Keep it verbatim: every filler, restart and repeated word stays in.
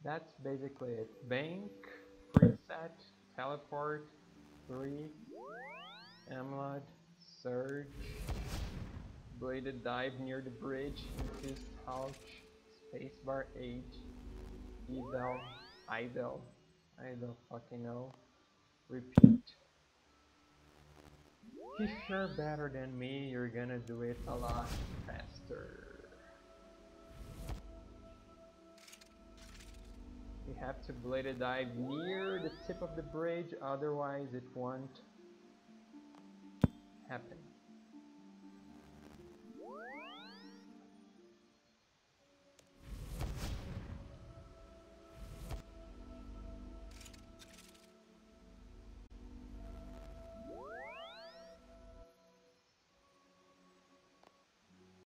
That's basically it. Bank, preset, teleport, three, Amlodd, surge, bladed dive near the bridge, infused pouch, spacebar eight, eval, idle, I don't fucking know, repeat. If you're better than me, you're gonna do it a lot faster. You have to bladed dive near the tip of the bridge, otherwise it won't happen.